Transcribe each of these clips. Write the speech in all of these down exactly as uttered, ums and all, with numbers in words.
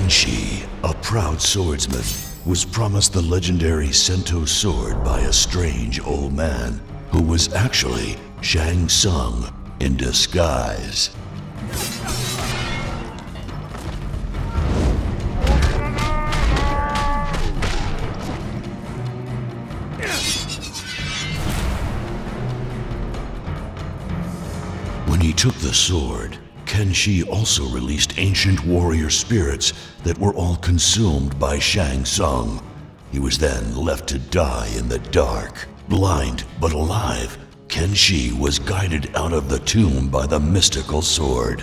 Kenshi, a proud swordsman, was promised the legendary Sento sword by a strange old man who was actually Shang Tsung in disguise. When he took the sword, Kenshi also released ancient warrior spirits that were all consumed by Shang Tsung. He was then left to die in the dark. Blind but alive, Kenshi was guided out of the tomb by the mystical sword.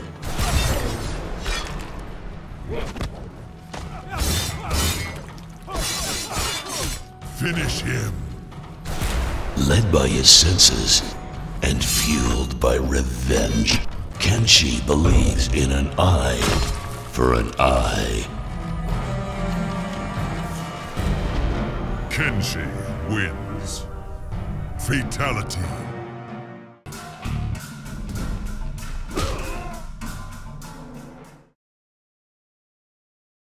Finish him. Led by his senses and fueled by revenge, Kenshi believes in an eye for an eye. Kenshi wins. Fatality.